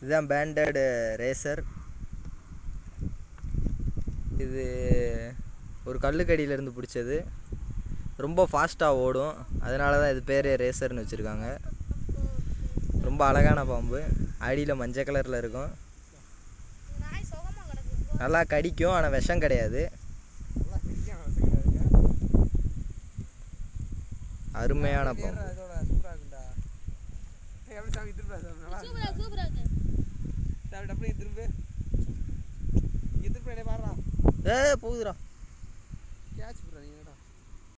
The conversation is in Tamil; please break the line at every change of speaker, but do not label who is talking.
இதுதான் பேண்டட் ரேசர். இது ஒரு கல்லுக்கடியிலேருந்து பிடிச்சது. ரொம்ப ஃபாஸ்ட்டாக ஓடும், அதனால தான் இது பேர் ரேசர்னு வச்சுருக்காங்க. ரொம்ப அழகான பாம்பு, அடியில் மஞ்சள் கலரில் இருக்கும். நல்லா கடிக்கும், ஆனால் விஷம் கிடையாது. அருமையான பாம்பு. போகுதுடா.